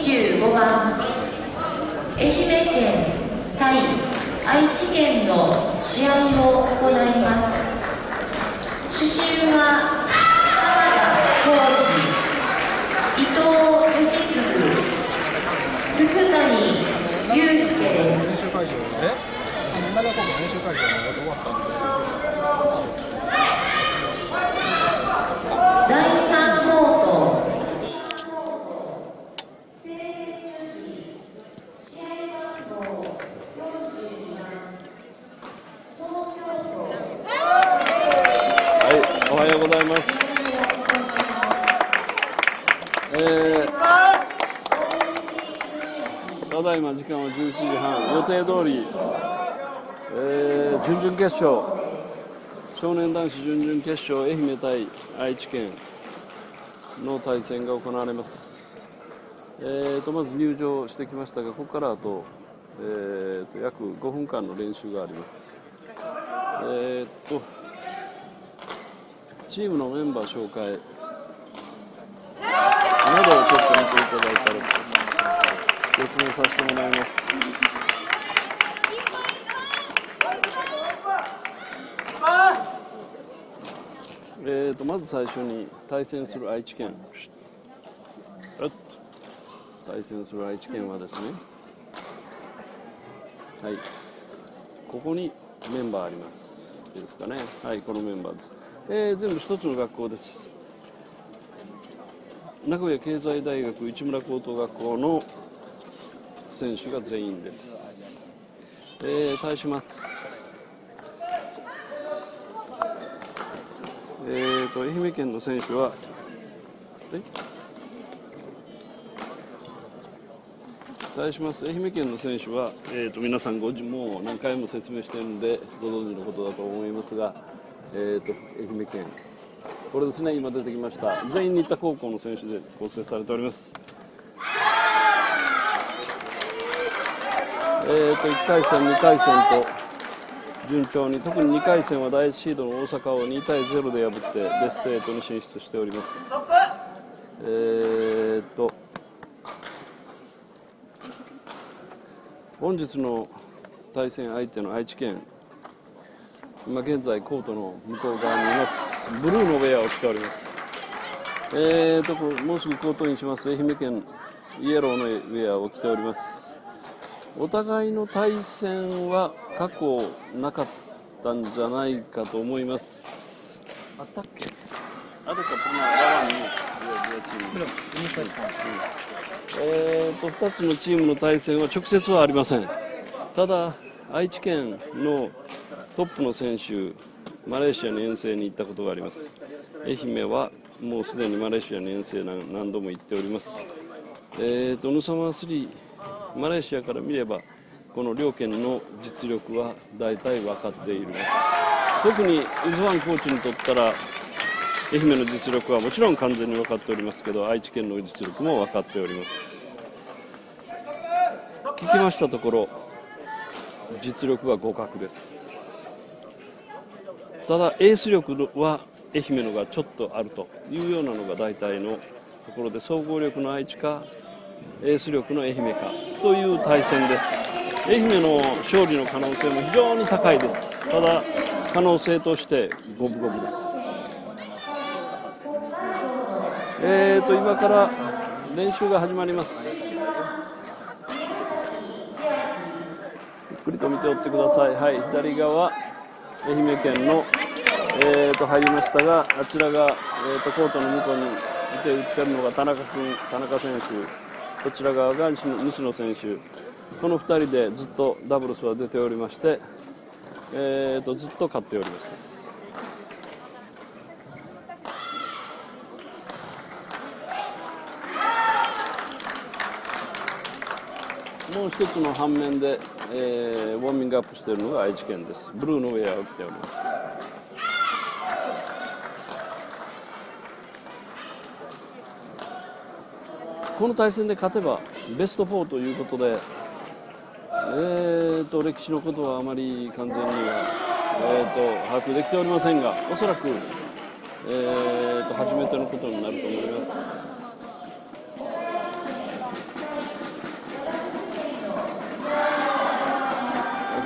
25番愛媛県対愛知県の試合を行います。主審は浜田浩二、伊藤義嗣、福谷祐介です。 練習会場で長高校の練習会場のやつ終わったんで。 第3コート、 おはようございます。ただいま時間は11時半、予定通り、準々決勝、少年男子準々決勝、愛媛対愛知県の対戦が行われます。まず入場してきましたが、ここからあと、約5分間の練習があります。チームのメンバー紹介などをちょっと見ていただいたら説明させてもらいます。まず最初に対戦する愛知県はですね、はい、ここにメンバーあります。いいですかね。はい、このメンバーです。全部一つの学校です。名古屋経済大学市村高等学校の選手が全員です。対します。愛媛県の選手は、対します愛媛県の選手は、皆さんもう何回も説明しているのでご存知のことだと思いますが、愛媛県、これですね、今出てきました全員新田高校の選手で構成されております。1回戦、2回戦と順調に、特に2回戦は第1シードの大阪を2対0で破ってベスト8に進出しております。本日の対戦相手の愛知県、今現在コートの向こう側にいます。ブルーのウェアを着ております。もうすぐコートインします愛媛県イエローのウェアを着ております。お互いの対戦は過去なかったんじゃないかと思います。あったっけ？あとか2つのチームの対戦は直接はありません。ただ愛知県のトップの選手、マレーシアに遠征に行ったことがあります。愛媛はもうすでにマレーシアに遠征何度も行っております。ヌサマー3、マレーシアから見ればこの両県の実力は大体分かっています。特にイズワンコーチにとったら愛媛の実力はもちろん完全に分かっておりますけど、愛知県の実力も分かっております。聞きましたところ実力は互角です。ただエース力は愛媛のがちょっとあるというようなのが大体のところで、総合力の愛知かエース力の愛媛かという対戦です。愛媛の勝利の可能性も非常に高いです。ただ可能性として五分五分です。今から練習が始まります。ゆっくりと見ておってください。はい、左側愛媛県の、入りましたが、あちらが、コートの向こうにいて打ってるのが田中選手、こちら側が西野選手、この2人でずっとダブルスは出ておりまして、ずっと勝っております。もう一つの反面で、ウォーミングアップしているのが愛知県です。ブルーのウェアを着ております。この対戦で勝てばベスト4ということで、歴史のことはあまり完全には、把握できておりませんが、おそらく、初めてのことになると思います。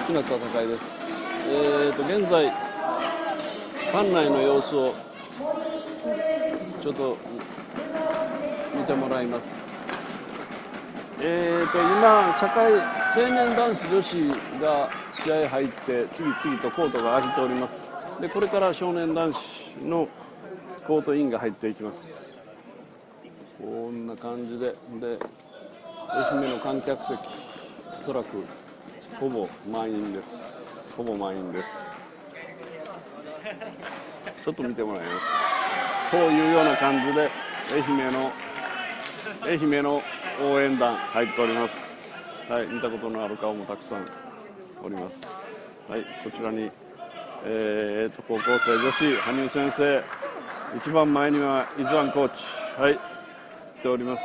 きな戦いです。現在館内の様子をちょっと見てもらいます。今青年男子女子が試合入って次々とコートが空いております。でこれから少年男子のコートインが入っていきます。こんな感じで愛媛の観客席、おそらくほぼ満員です。ほぼ満員です。ちょっと見てもらいます。こういうような感じで愛媛の応援団入っております。はい、見たことのある顔もたくさんおります。はい、こちらに、高校生女子羽生先生、一番前にはイズワンコーチ、はい、来ております。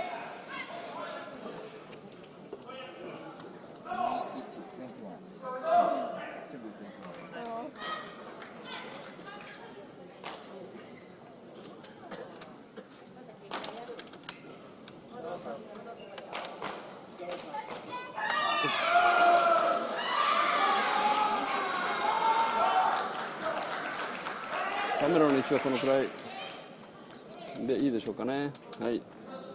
カメラの位置はこのくらいでいいでしょうかね。はい。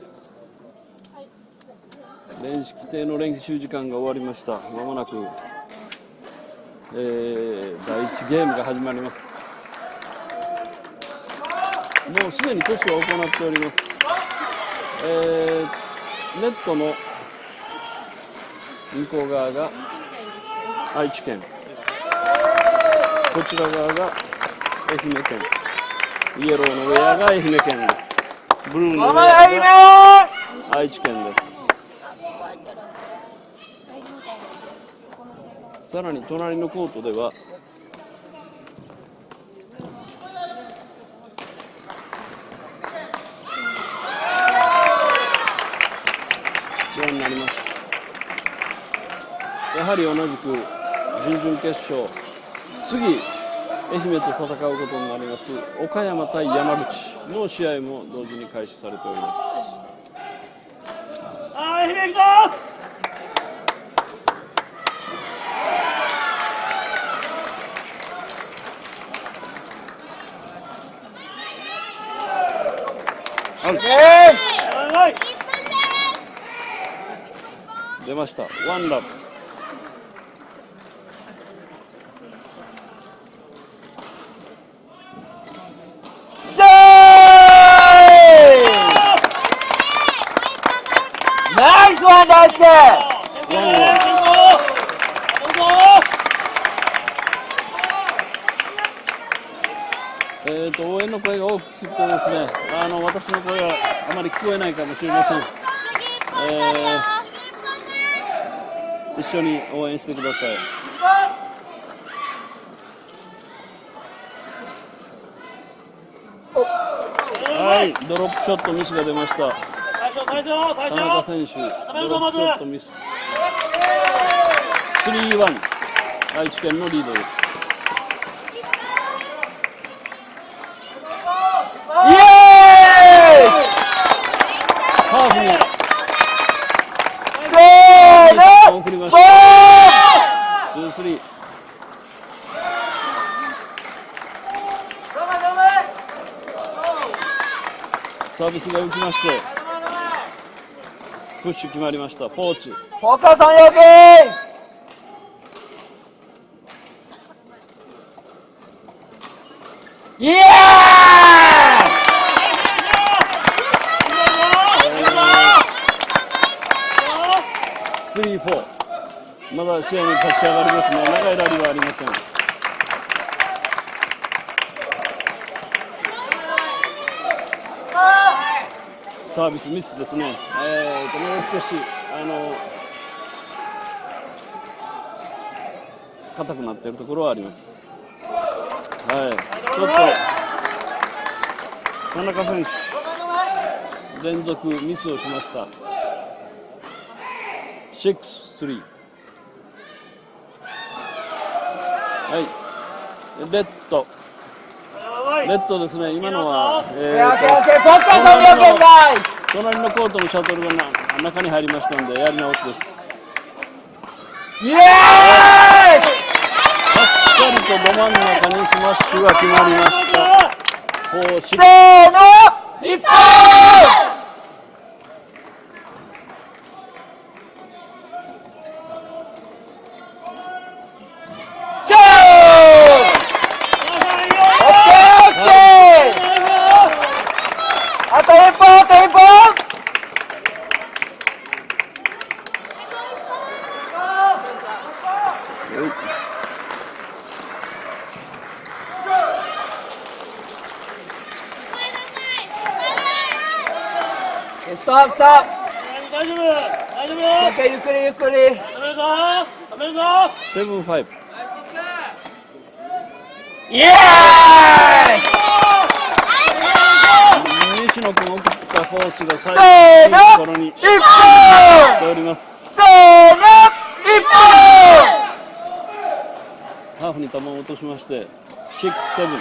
規定の練習時間が終わりました。まもなく、第1ゲームが始まります。もうすでにトスを行っております。ネットの向こう側が愛知県、こちら側が愛媛県、イエローのウェアが愛媛県です。ブルーのウェアが愛知県です。さらに隣のコートではこちらになります。やはり同じく準々決勝、次愛媛と戦うことになります岡山対山口の試合も同時に開始されております。 愛媛行くぞ。 出ました。ワンラブ。 ナイスワン大輔。 応援の声が大きくてですね、私の声はあまり聞こえないかもしれません。一緒に応援してください。はい、ドロップショットミスが出ました。田中選手、ドロップショットミス。3-1、愛知県のリードです。 イエーイ。 ハーフにせーの、 送りました。2-3。サービスが浮きまして、プッシュ決まりました。ポーチ。 フォーカスオンヨーキー。イエーイ。 3-4。まだ試合に立ち上がりますね。長いラリーはありません。サービスミスですね。もう少し硬くなっているところはあります。はい、ちょっと田中選手連続ミスをしました。6-3。はい、レッドですね。今のは、隣のコートのシャトルが中に入りましたのでやり直しです。 イエーイ。 さりとど真ん中にスマッシュが決まりました。 せーの、一本。ショー。オッケーオッケー。あと一本あと一本。ストップストップ。 大丈夫大丈夫。 オッケー、ゆっくりゆっくり。 食べるぞ食べるぞ。 7-5。 イエーイ。 西野君送ったフォースがせ最ーの、 後のところに一来本。 ております。 せーの、一本。 ハーフに球を落としまして6-7。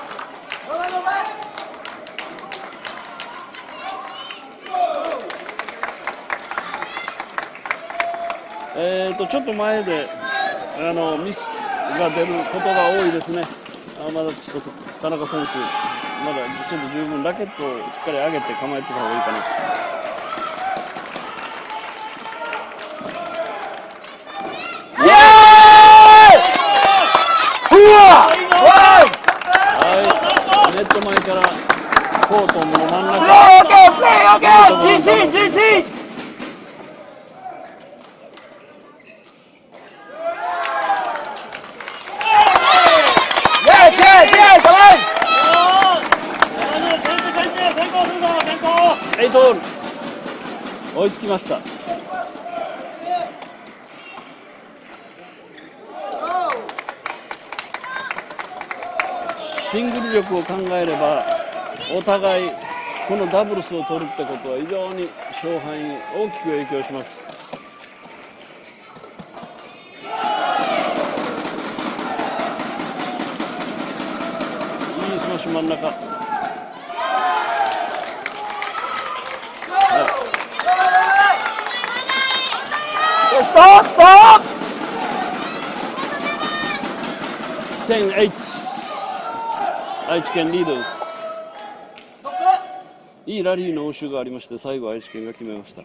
ちょっと前でミスが出ることが多いですね。まだちょっと田中選手、まだちょっと十分ラケットをしっかり上げて構えてた方がいいかな。 イエーイ。うわ。 はい、ネット前からコートの真んプレー中。 オッケー、プレーオッケー。自信。 エイトオール追いつきました。シングル力を考えればお互いこのダブルスを取るってことは非常に勝敗に大きく影響します。いいスマッシュ真ん中。 ストップストップ。 10-8。愛知県リードです。いいラリーの応酬がありまして、最後愛知県が決めました。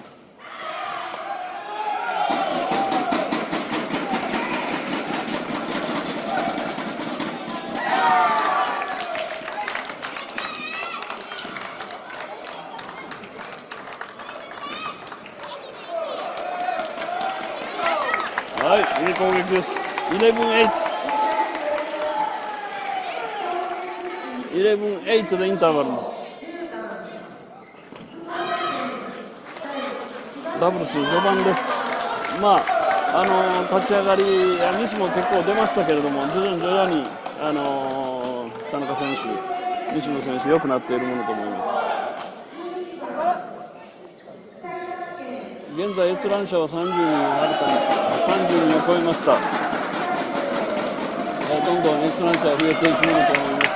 はい、いい攻撃です。11-8。11-8でインターバルです。ダブルス序盤です。立ち上がりミスも結構出ましたけれども、徐々に田中選手、西野選手良くなっているものと思います。現在閲覧者は30人を超えました。どんどん閲覧者は増えていくものと思います。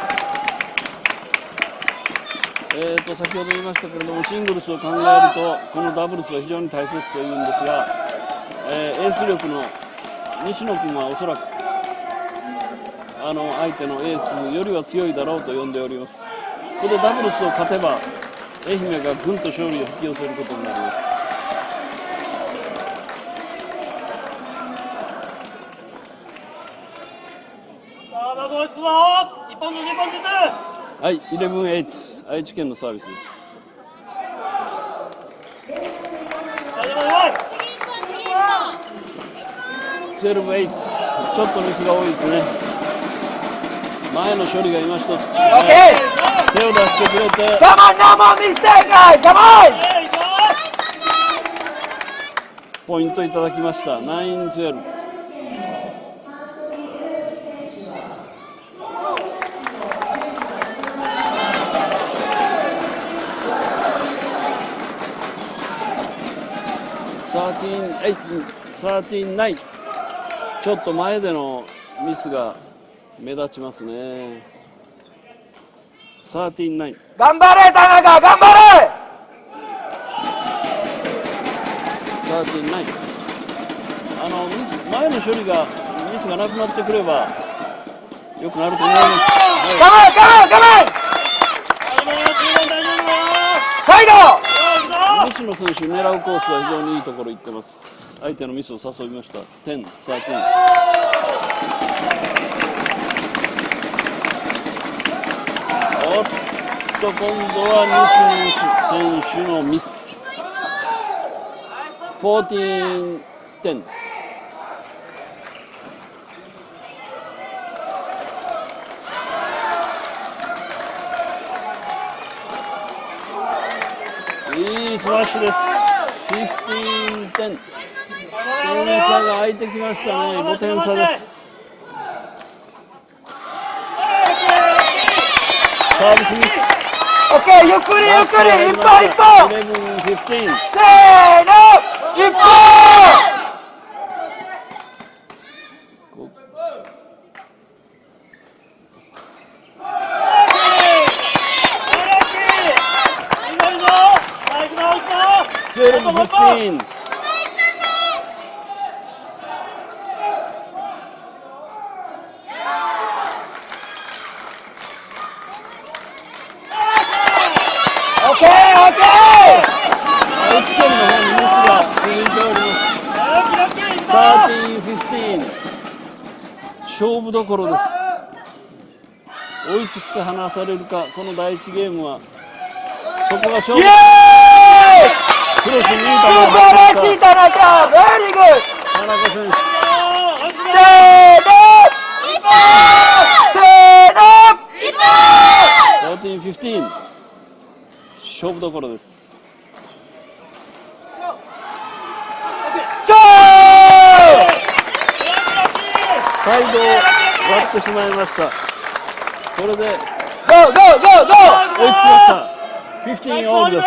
先ほど言いましたけれども、シングルスを考えるとこのダブルスは非常に大切というんですが、エース力の西野君はおそらく相手のエースよりは強いだろうと呼んでおります。このダブルスを勝てば愛媛がぐんと勝利を引き寄せることになります。 一本ずつ一本ずつ。 はい、11-8、愛知県のサービスです。12-8、ちょっとミスが多いですね。前の処理が今一つ、手を出してくれて、 Come on, no more mistake, guys. Come on. ポイントいただきました。9-12。13-9。ちょっと前でのミスが目立ちますね。13-9。 頑張れ田中、頑張れ。 13-9。前の処理がミスがなくなってくれば良くなると思います。 我慢我慢我慢サイド西野選手、狙うコースは非常にいいところ行ってます。相手のミスを誘いました。10、13。おっと、今度は西野選手のミス。14、10。いいスマッシュです。15、10。点差が開いてきましたね。5点差です。サービスミス。 オッケー、ゆっくりゆっくり、一本一本。 11、15。 せーの、一本。 12、15。 オッケーオッケー。 愛知県の方にミスが続いております。13、15。勝負どころです。追いつくか離されるか、この第1ゲームはそこが勝負。 イエーイ。 クロスにいい球素が晴ら入っしい田中、ベリーグッド。 田中選手。 せーの、せーの、 14、15。勝負どころです。 超サイドを割ってしまいました。これでゴーゴーゴーゴー。 追いつきました。15オールです。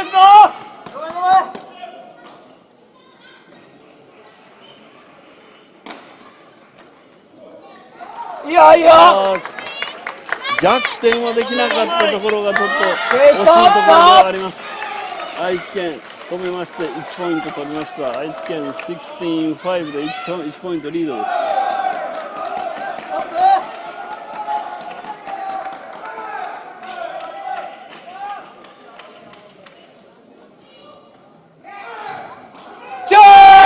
いやいや、 逆転はできなかったところがちょっと惜しいところではあります。愛知県止めまして1ポイント取りました。愛知県16-5で 1ポイントリードです。 超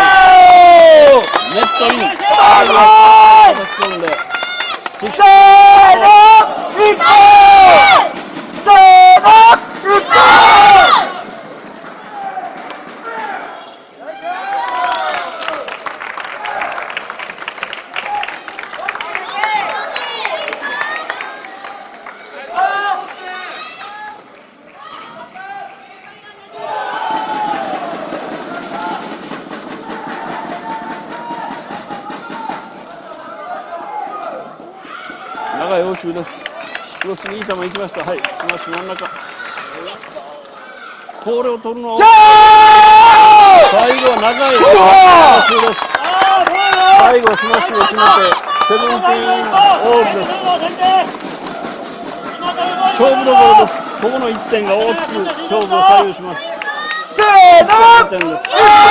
ネットイン。叩き込んで。 せーの、一本。せーの、一本。 長い応酬です。クロスにいい球行きました。はい、スマッシュ真ん中。これを取るの。最後は長い応酬です。最後スマッシュを決めて17オールです。勝負どころです。ここの1点が大きく勝負を左右します。 せーの、 1点です。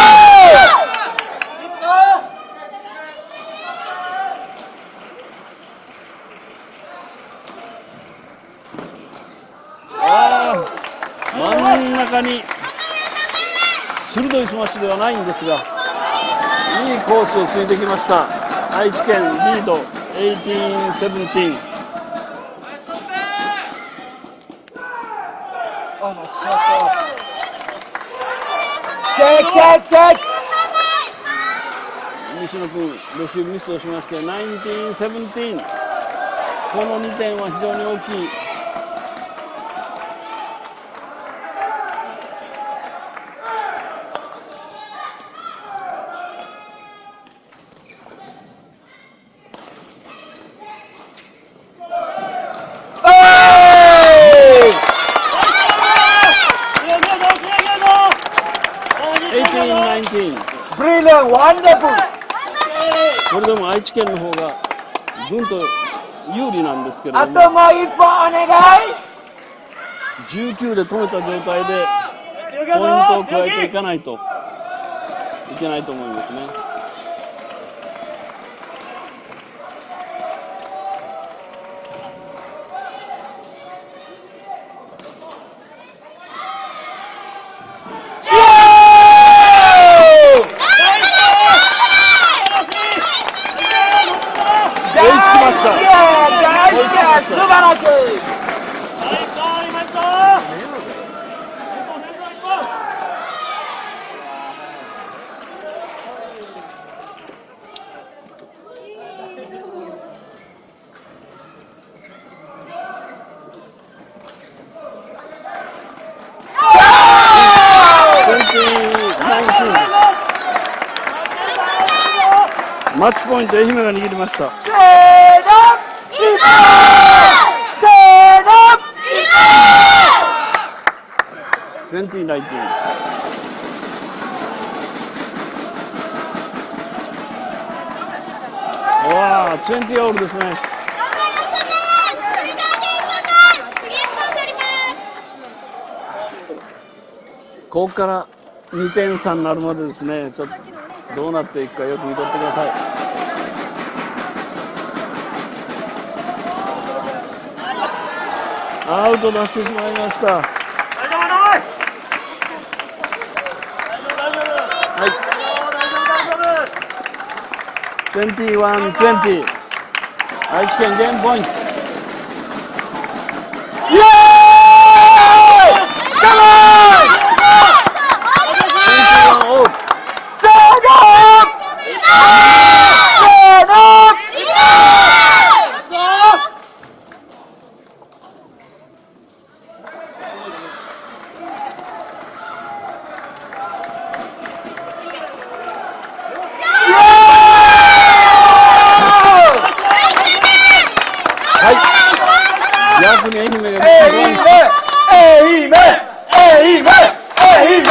真ん中に鋭いスマッシュではないんですが、いいコースをついてきました。愛知県リード18、17。 チェックチェックチェック。 西野君レシーブミスをしまして19、17。この2点は非常に大きい。 ブリリアン、ワンダフル。 これでも愛知県の方がぐんと有利なんですけれどあも、 ともう一本お願い。 19で止めた状態でポイントを加えていかないといけないと思いますね。 マッチポイント愛媛が握りました。 せーの一本せーの 2019。わあ、20オールですね。ここから2点差になるまでですね、ちょっとどうなっていくかよく見とってください。アウト出してしまいました。はい、21-20、愛知県ゲームポイント。 イエーイカモン 21オール。 せーのせーの逆に愛媛が愛媛愛媛愛媛愛媛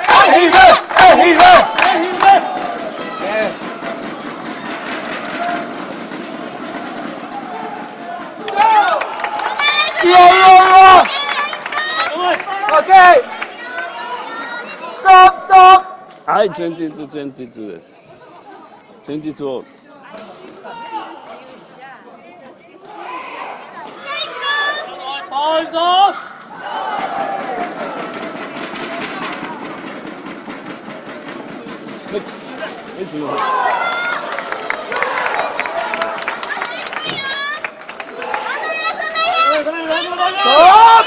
いやいやいや OK ストップストップはい、22-22です。22オール。はい、すみません。 ストップ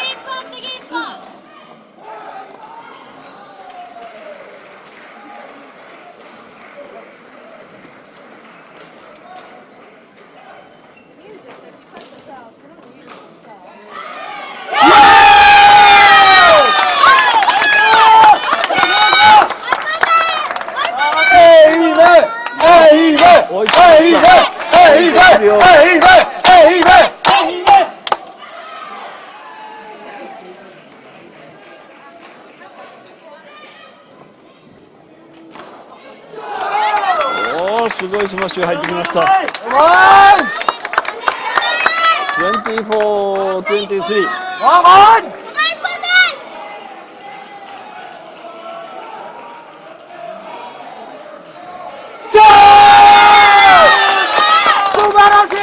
すごいスマッシュが入ってきました。24-23。 素晴らしい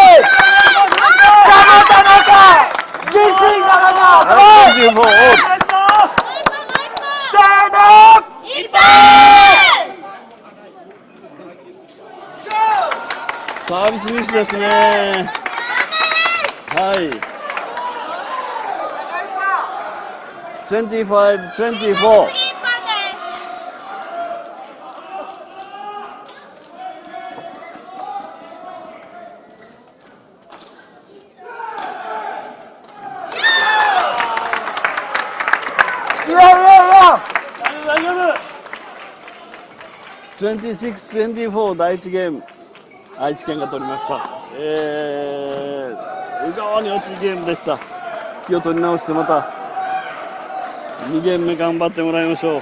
田中自信田中 24オール。 せーのサービスミスですね。はい。25-24。 いやいやいや 26-24第1ゲーム。愛知県が取りました。非常に惜しいゲームでした。気を取り直してまた2ゲーム目頑張ってもらいましょう。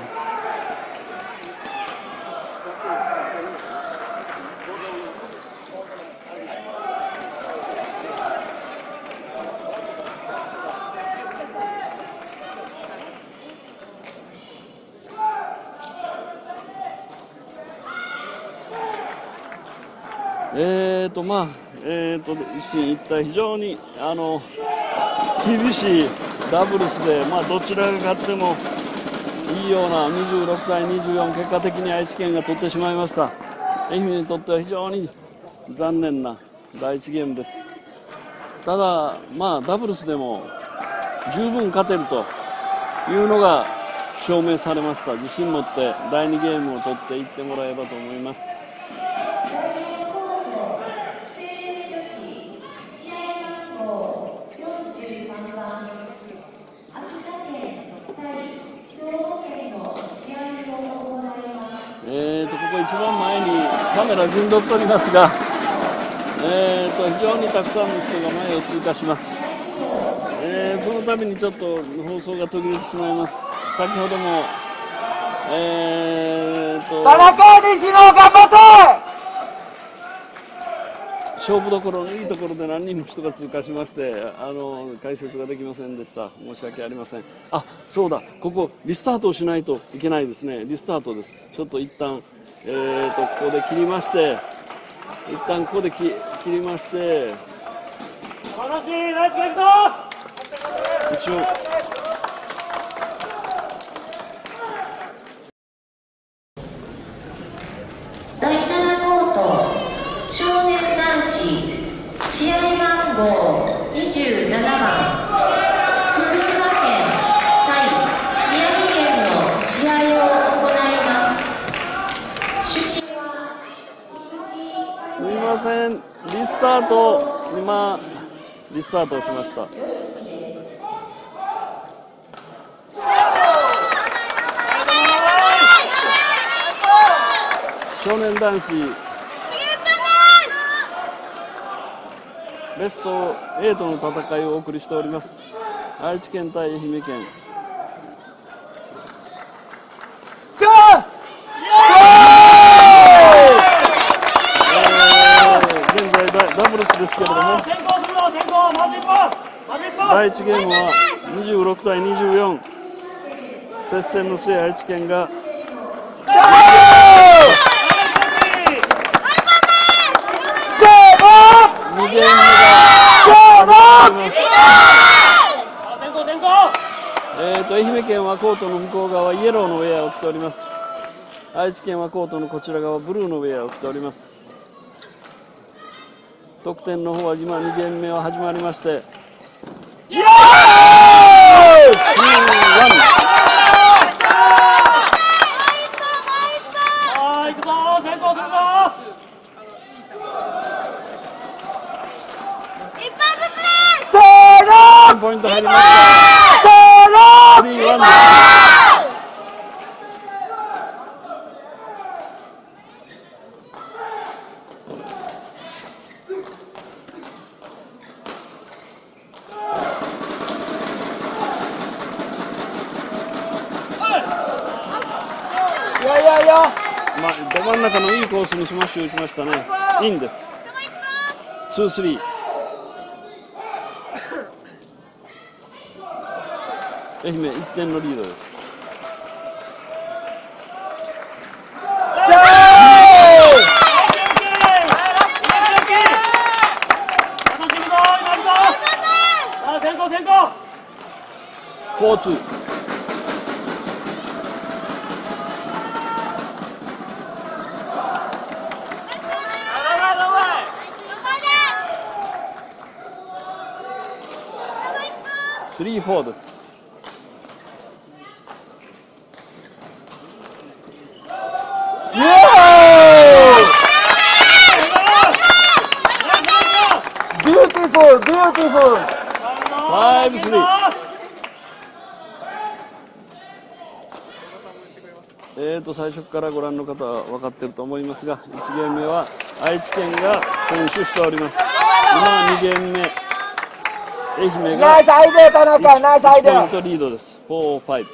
一進一退、非常に厳しいダブルスで、どちらが勝ってもいいような26対24、結果的に愛知県が取ってしまいました。愛媛にとっては非常に残念な第1ゲームです。ただ、ダブルスでも十分勝てるというのが証明されました。自信持って第2ゲームを取っていってもらえればと思います。 ここ一番前にカメラ陣取っておりますが、非常にたくさんの人が前を通過します。その度にちょっと放送が途切れてしまいます。先ほども、 田中西野頑張って。 勝負どころのいいところで何人も人が通過しまして、解説ができませんでした。申し訳ありません。あ、そうだ、ここリスタートをしないといけないですね。リスタートです。ちょっと一旦、ここで切りまして、一旦ここで切りまして、 素晴らしい、ナイスゲット。 一応第7コート少年男子試合番号27番福島県対宮城県の試合を行います。主審はすみません、リスタート、今リスタートをしました。少年男子ベスト8の戦いをお送りしております。愛知県対愛媛県。現在ダブルスですけれども、第1ゲームは26対24、接戦の末愛知県が2ゲーム目が愛媛県はコートの向こう側イエローのウェアを着ております。愛知県はコートのこちら側ブルーのウェアを着ております。得点の方は今2ゲーム目は始まりまして、ポイント入りました。3-1です。ど真ん中のいいコースにスマッシュ打ちましたね。インです。2-3。愛媛1点のリードです。4-2。3-4です。 Beautiful! 5-3。最初からご覧の方は分かっていると思いますが、1ゲーム目は愛知県が先取しております。今2ゲーム目、愛媛がナイスアイデア田中、ナイスアイデ 1ポイア。 ントリードです。4-5。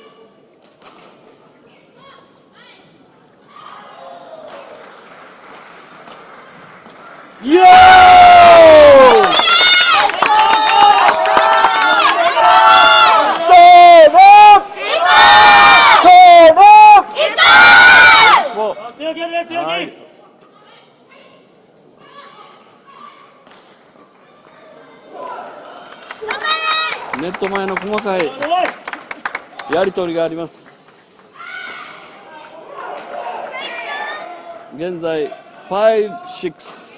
イエーイ！ ネット前の細かいやり取りがあります。現在5-6。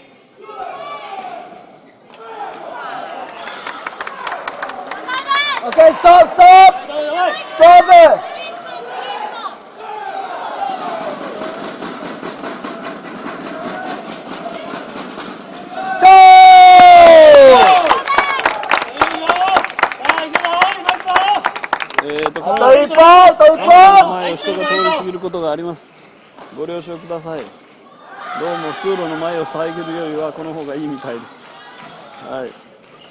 Okay, stop! Stop! 前を人が通り過ぎることがあります。 ご了承ください。どうも通路の前を遮るよりはこの方がいいみたいです。はい。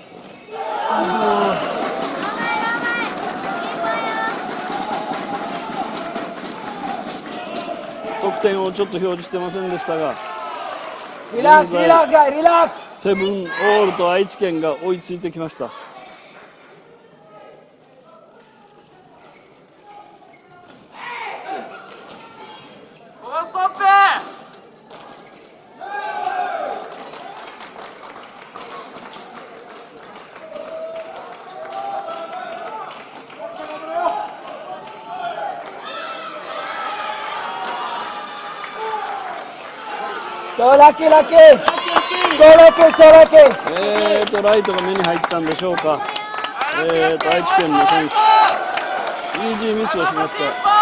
得点をちょっと表示してませんでしたが、 リラックス、リラックス、ガイ、リラックス。 セブンオールと愛知県が追いついてきました。 ストップ。 超ラッキー、ラッキー。超ラッキー、超ラッキー。 ライトが目に入ったんでしょうか。愛知県の選手、イージーミスをしました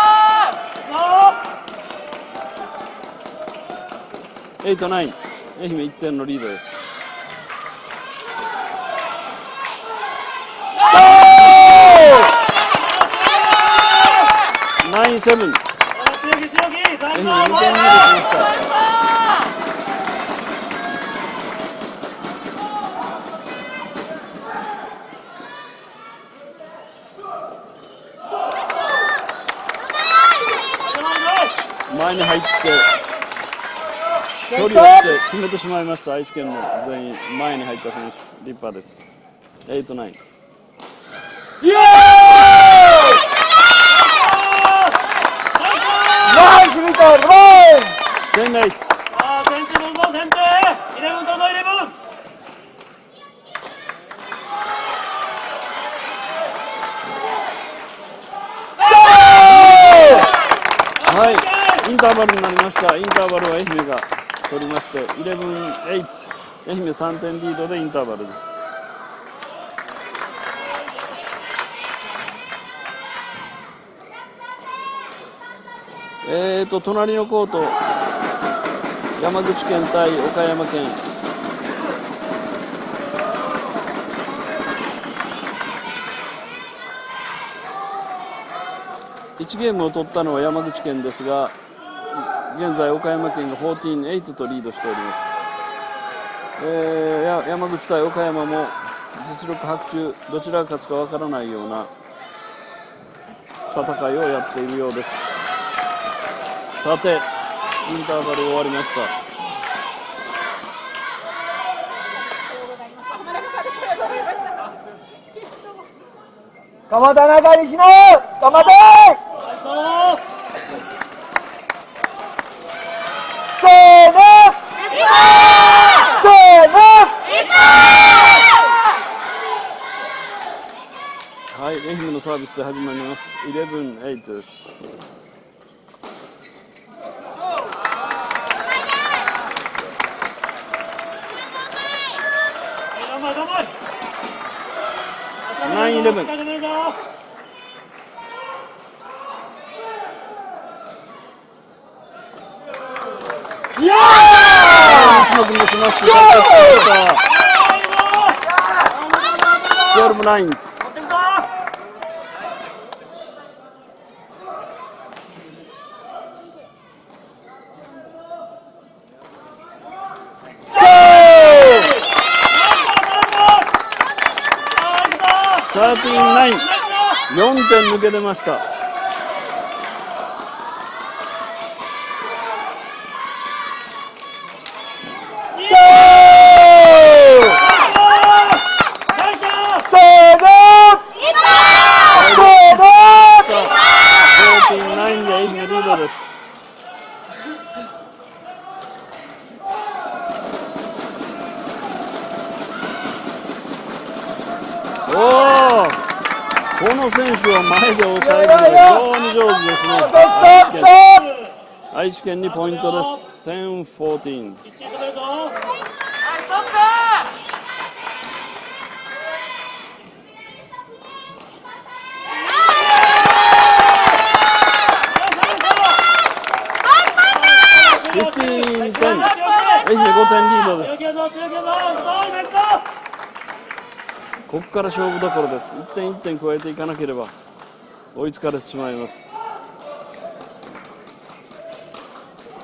。8-9、愛媛1点のリードです。9-7、愛媛2点リードしました。前に入って処理をして決めてしまいました。愛知県の全員前に入った選手、立派です。8-9。 イエーイ。ナイスリターン。 10-8。 先手どんどん先手。11どんどん11。 はい、インターバルになりました。インターバルは愛媛が取りまして、11-8、愛媛3点リードでインターバルです。隣のコート、山口県対岡山県。1ゲームを取ったのは山口県ですが、現在岡山県が14-8とリードしております。山口対岡山も実力伯仲、どちらが勝つかわからないような戦いをやっているようです。さて、インターバル終わりました。 鎌田中西野、頑張ってせーのせーの。 はい、愛媛のサービスで始まります。11-8です。9-11。 イエーイ。 西野君のスマッシュ、12-9。13-9、4点抜け出ました。14-9で愛媛リードです。おお、この選手を前で抑えるのが非常に上手ですね。愛知県にポイントです。10-14。15点、愛媛5点リードです。ここから勝負どころです。1点1点加えていかなければ追いつかれてしまいます。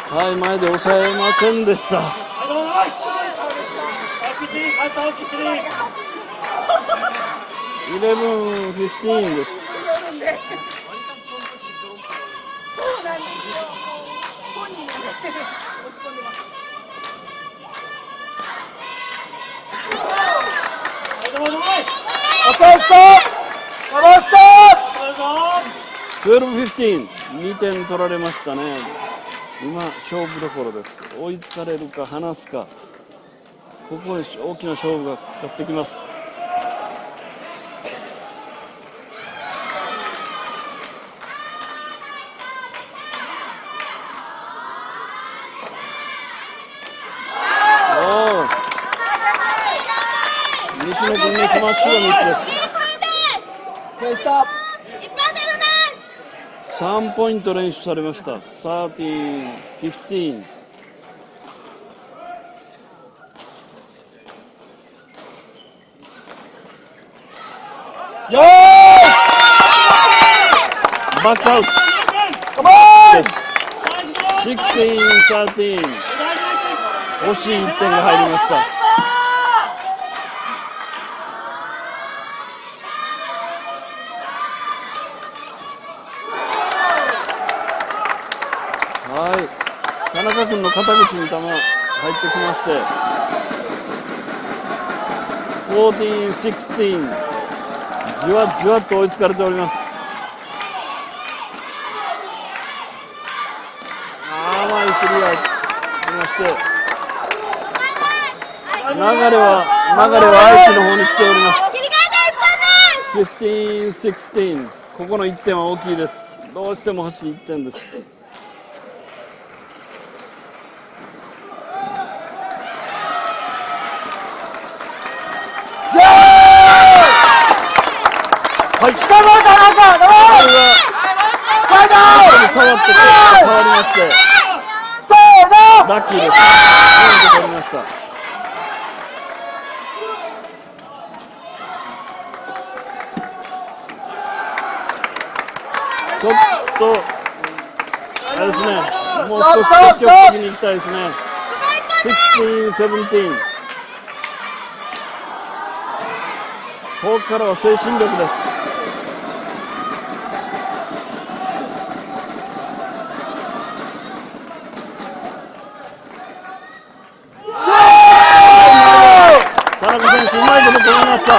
はい、前で抑えませんでした。11-15です。 そうなんですよ。本人もね。 12-15、2点取られましたね。今、勝負どころです。追いつかれるか、離すか、ここに大きな勝負がかかってきます。西野君のスマッシュがミスです。3ポイント連取されました。13-15。バックアウト。16-13。惜しい1点が入りました。田中君の肩口に球入ってきまして、14-16、じわじわっと追いつかれております。甘いクリアしまして、流れは愛知の方に来ております。15-16、ここの1点は大きいです。どうしても欲しい1点です。はい、触って変わりまして、ラッキーです。ポイント取りました。ちょっとあれですね、もう少し積極的にいきたいですね。16-17、ここからは精神力です。田中選手、うまいこと止めました。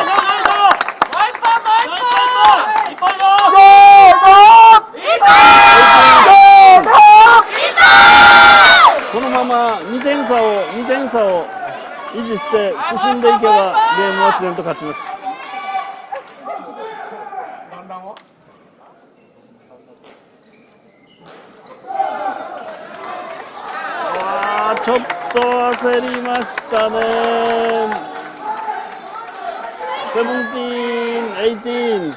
このまま2点差を維持して進んでいけばゲームは自然と勝ちます。ちょっと焦りましたね。17-18。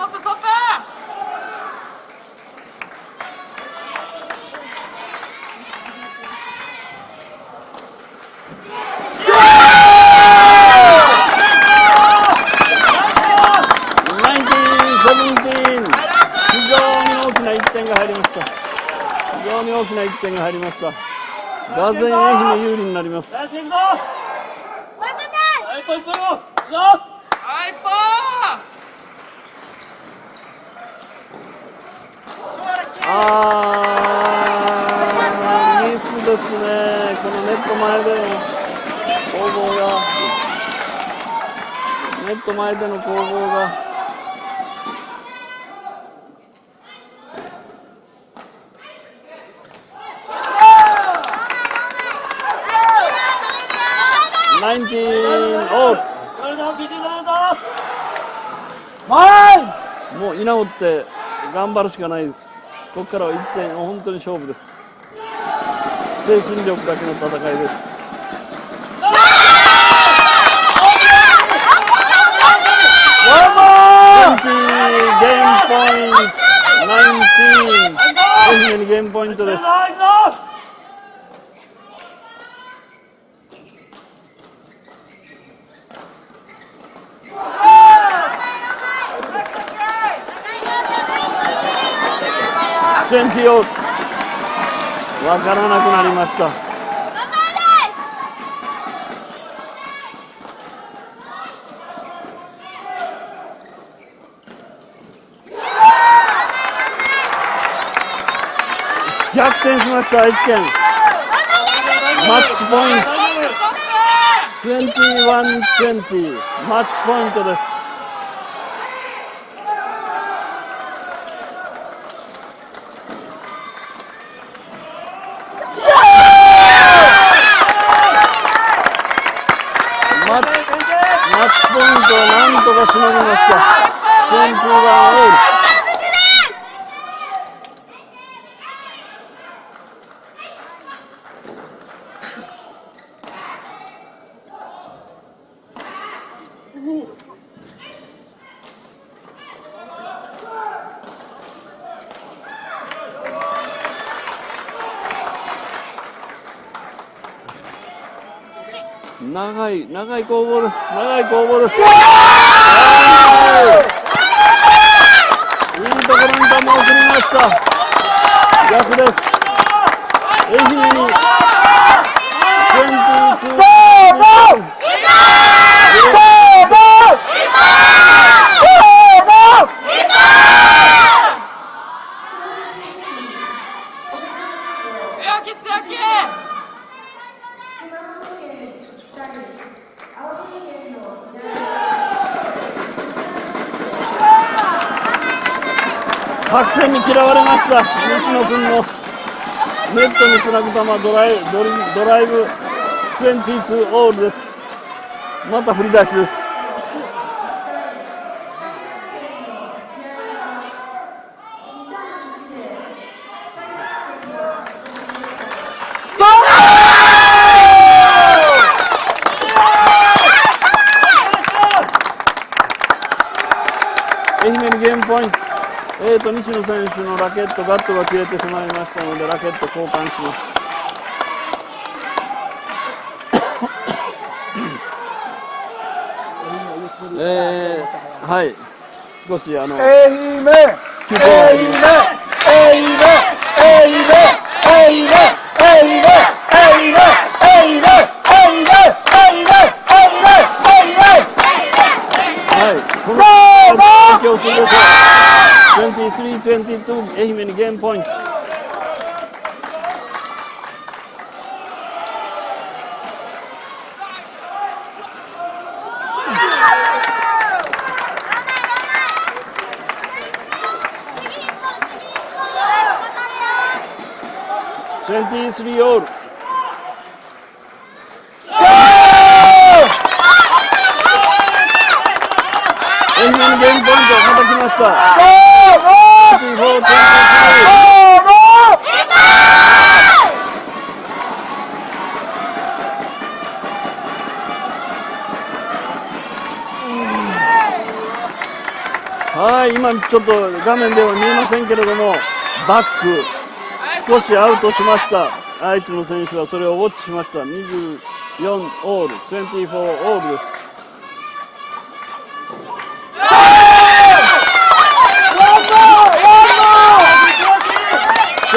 非常に大きな1点が入りました。非常に大きな1点が入りました。がぜん愛媛有利になります。ミスですね。このネット前での攻防が、ネット前での攻防が。もう居直って頑張るしかないです。ここからは1点、本当に勝負です。精神力だけの戦いです。ゲームポイント、19、愛媛にゲームポイントです。20 わからなくなりました。逆転しました愛知県。マッチポイント21-20、マッチポイントです。マッチポイントをなんとかしのぎました。21オール。長い攻防です。長い攻防です。いいところに球を送りました。逆です。愛媛に22。白線に嫌われました。西野君のネットにつなぐ球、ドライブ22オールです。また振り出しです。愛媛にゲームポイント。西野選手のラケット、ガットが切れてしまいましたので、ラケット交換します。はい、少し愛媛 23-22、愛媛にゲームポイント。23オール。愛媛にゲームポイント、また来ました。はい、今ちょっと画面では見えませんけれども、バック少しアウトしました。愛知の選手はそれをウォッチしました。24オール、24オールです。25-24、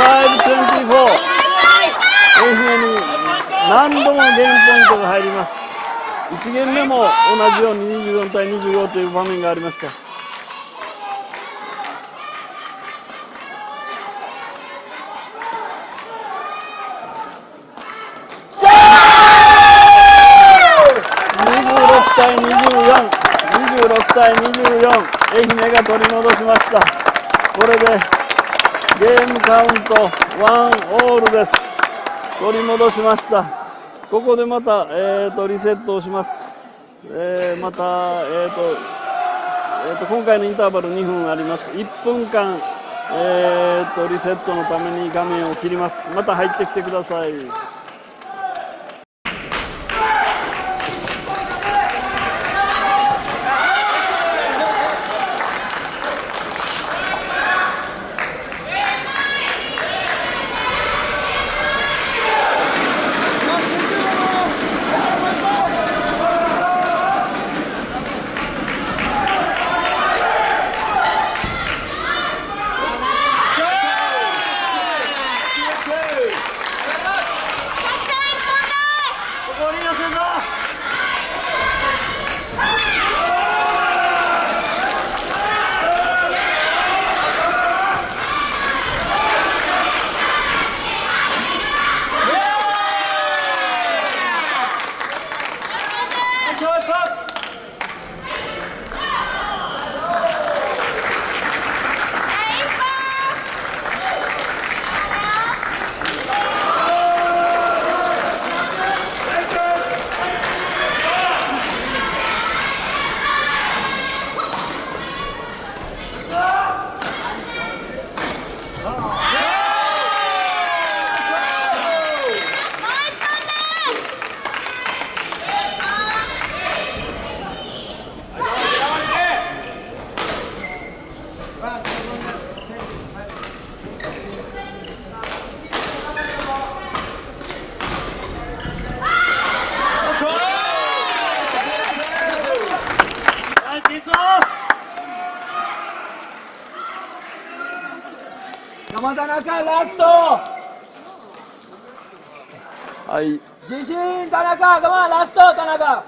愛媛に何度もゲームポイントが入ります。1ゲーム目も同じように24対25という場面がありました。26対24、26対24、愛媛が取り戻しました。これでゲームカウント1オールです。取り戻しました。ここでまた、リセットをします。また、今回のインターバル2分あります。1分間、リセットのために画面を切ります。また入ってきてください。 山田中ラスト。 はい、 自信田中、我慢ラスト田中。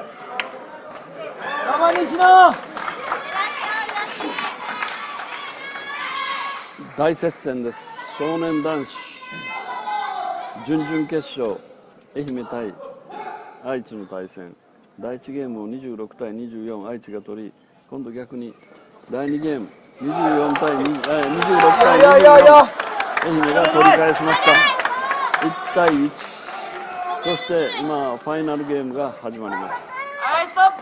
我慢西野。 大接戦です。少年男子準々決勝、愛媛対愛知の対戦。第1ゲームを26対24愛知が取り、今度逆に第2ゲーム24対26対24愛媛が取り返しました。1対1。そして今ファイナルゲームが始まります。 はい、ストップ。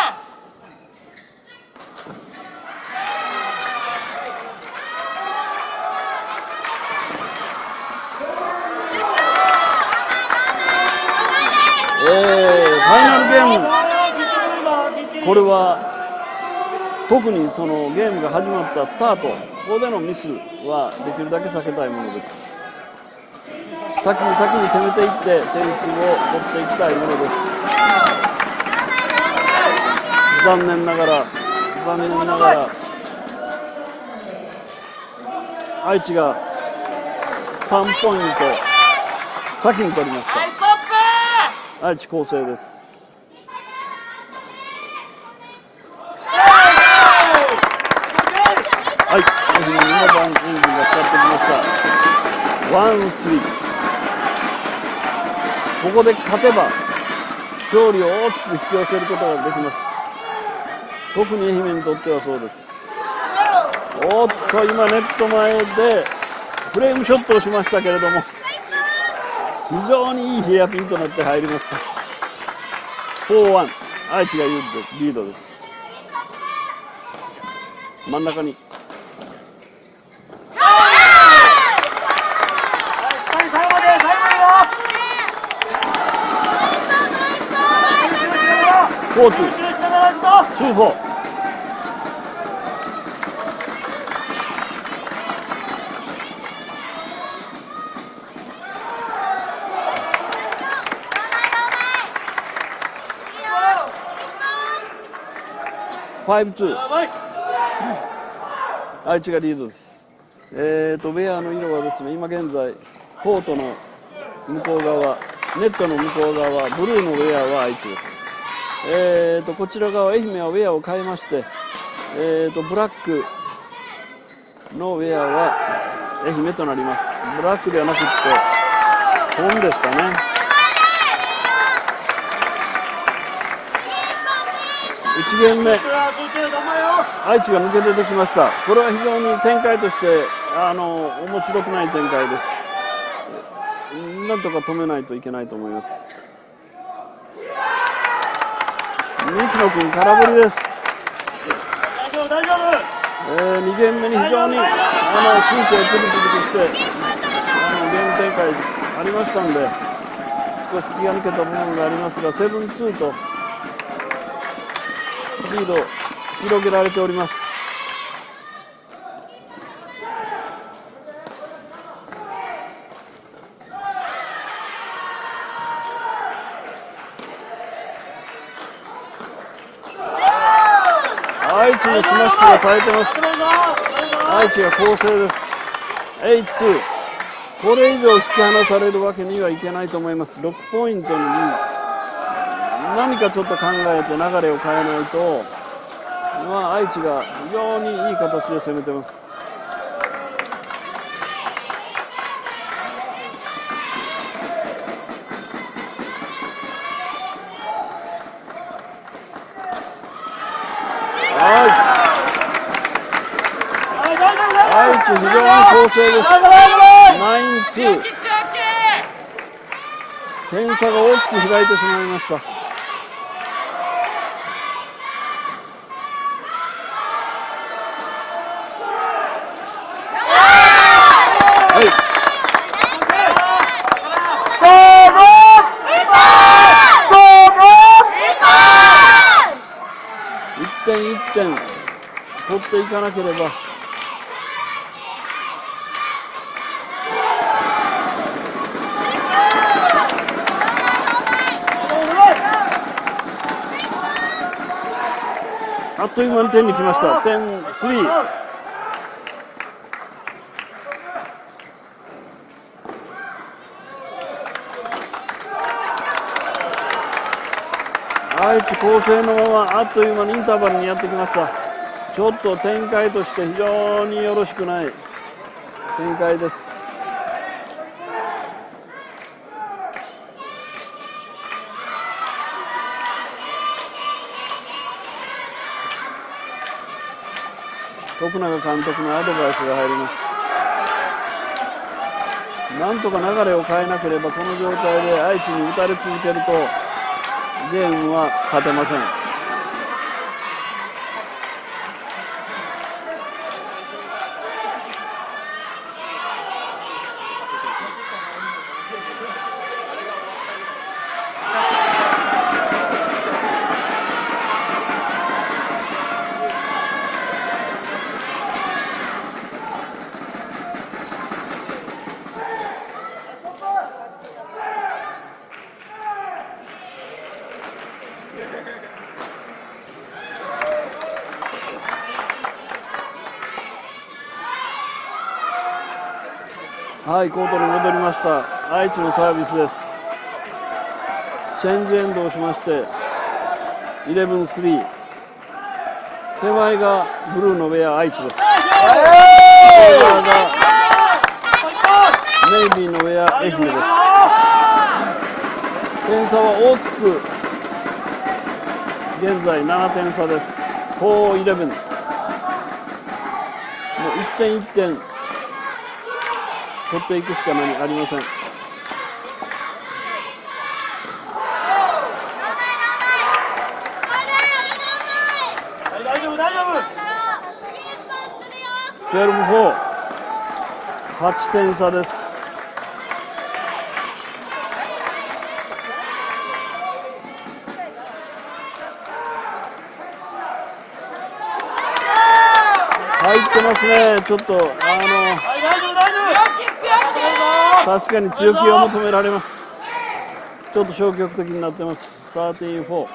ファイナルゲーム、これは特にそのゲームが始まったスタート、ここでのミスはできるだけ避けたいものです。先に攻めていって点数を取っていきたいものです。残念ながら愛知が3ポイント先に取りました。愛知高生です。はい、愛媛7番エンジンが使ってきました。ワンスリー。ここで勝てば勝利を大きく引き寄せることができます。特に愛媛にとってはそうです。おっと、今ネット前でフレームショットをしましたけれども、非常にいいヘアピンとなって入りました。4-1、愛知がリードです。真ん中に4-2、2-4。5-2。愛知がリードです。ウェアの色はですね、今現在コートの向こう側、ネットの向こう側、ブルーのウェアは愛知です。こちら側、愛媛はウェアを変えまして、ブラックのウェアは愛媛となります。ブラックではなくって紺でしたね。1ゲーム目、愛知が抜け出てきました。これは非常に展開として面白くない展開です。なんとか止めないといけないと思います。西野君空振りです。2ゲーム目に非常に神経プリプリとしてゲーム展開ありましたので、少し気が抜けた部分がありますが、7-2とリード広げられております。愛知のスマッシュが冴えてます。愛知が攻勢です。8-2。これ以上引き離されるわけにはいけないと思います。6ポイントに何かちょっと考えて流れを変えないと、愛知が非常にいい形で攻めてます。愛知非常に攻勢です。9-2。点差が大きく開いてしまいました。はい。1点1点取っていかなければという間に点に来ました。点3。愛知高専のままあっという間にインターバルにやってきました。ちょっと展開として非常によろしくない展開です。徳永監督のアドバイスが入ります。なんとか流れを変えなければこの状態で愛知に打たれ続けるとゲームは勝てません。はい、コートに戻りました。愛知のサービスです。チェンジエンドをしまして11-3。手前がブルーのウェア愛知です。右側がネイビーのウェア愛媛です。点差は大きく現在7点差です。4-11。もう1点1点取っていくしかありません。 はい、大丈夫大丈夫。 12-4。8点差です。入ってますね。ちょっとはい、大丈夫大丈夫。 確かに強気を求められます。ちょっと消極的になってます。13-4。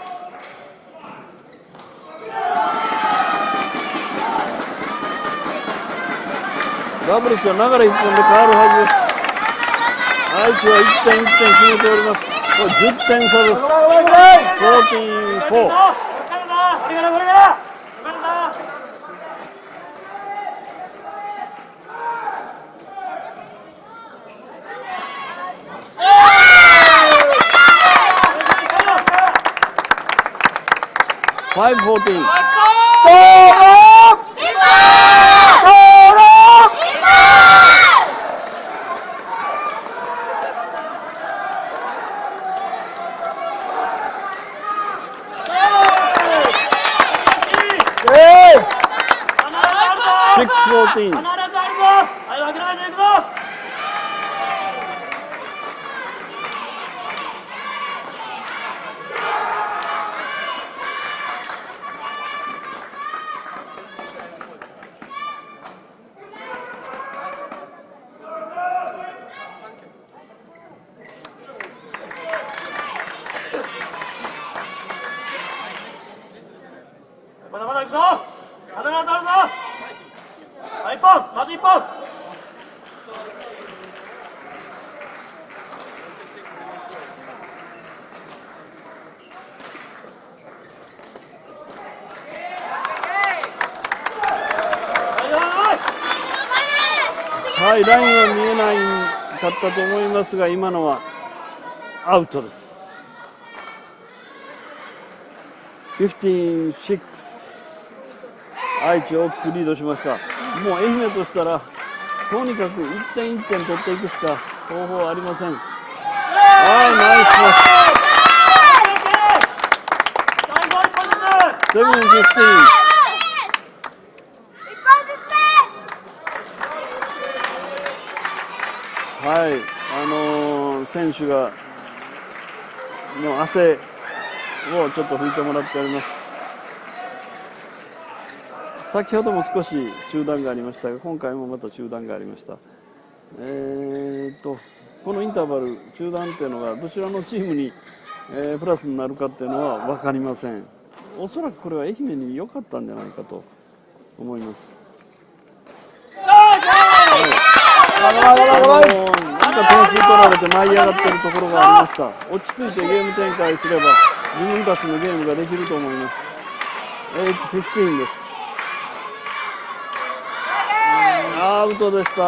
ダブルスは流れ1本で変わるはずです。愛知は1点1点決めております。これ10点差です。14-4。5-14。6-14。 まだまだ行くぞ。必ずあるぞ。1本、まず1本。 はい、ラインは見えないかったと思いますが、今のはアウトです。15-6。愛知を大きくリードしました。もう愛媛としたらとにかく1点1点取っていくしか方法はありません。ナイスパス。7-15。はい、選手がの汗をちょっと拭いてもらっております。先ほども少し中断がありましたが、今回もまた中断がありました。このインターバル中断というのがどちらのチームに、プラスになるかっていうのは分かりません。 おそらくこれは愛媛に良かったんじゃないかと思います。なんか点数取られて舞い上がっているところがありました。落ち着いてゲーム展開すれば自分たちのゲームができると思います。8-15 です。アウトでした。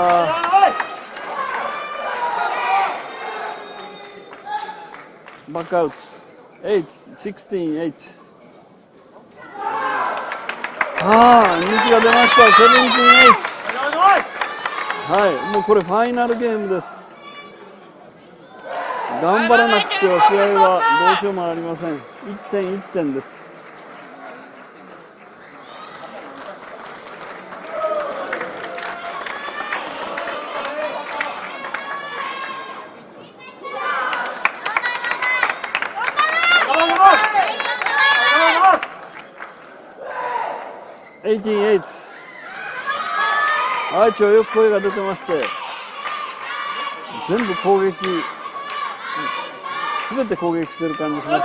バックアウト。16-8。ミスが出ました。17-8。はい、もうこれファイナルゲームです。頑張らなくては試合はどうしようもありません。1点1点です。18-8。愛知はよく声が出てまして、全部攻撃、すべて攻撃してる感じします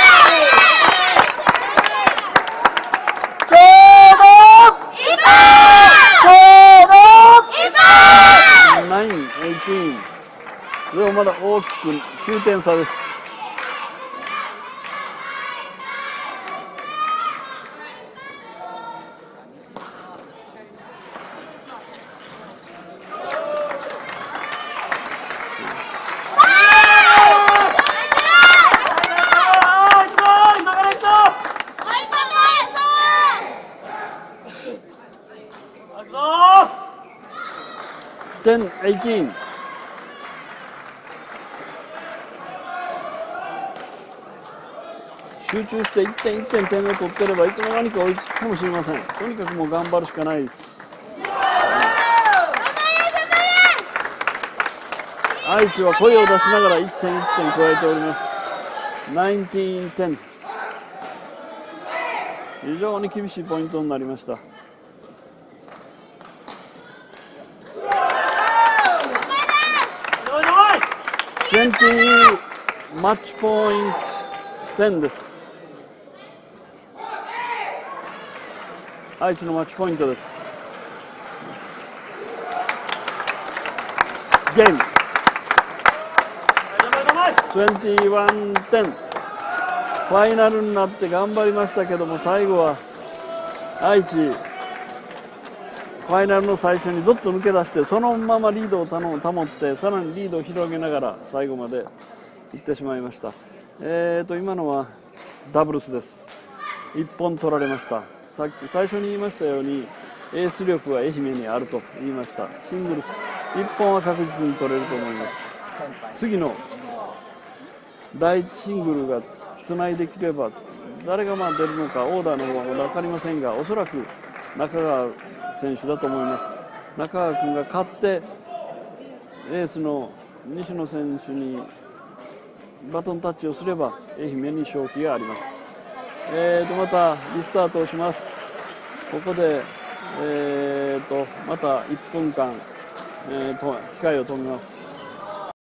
。9-18。でもまだ大きく9点差です。10-18。集中して1点1点点を取ってればいつの間にか追いつくかもしれません。とにかくもう頑張るしかないです。愛知は声を出しながら1点1点加えております。19-10。非常に厳しいポイントになりました。20マッチポイント10です。愛知のマッチポイントです。ゲーム21-10。ファイナルになって頑張りましたけども、最後は愛知ファイナルの最初にどっと抜け出して、そのままリードを保って、さらにリードを広げながら最後まで行ってしまいました。今のはダブルスです。1本取られました。さっき最初に言いましたように、エース力は愛媛にあると言いました。シングルス1本は確実に取れると思います。次の第1シングルがつないできれば、誰が出るのかオーダーの方はまだ分かりませんが、おそらく中川選手だと思います。中川君が勝ってエースの西野選手にバトンタッチをすれば愛媛に勝機があります。またリスタートをします。ここで、また1分間、機械を止めます。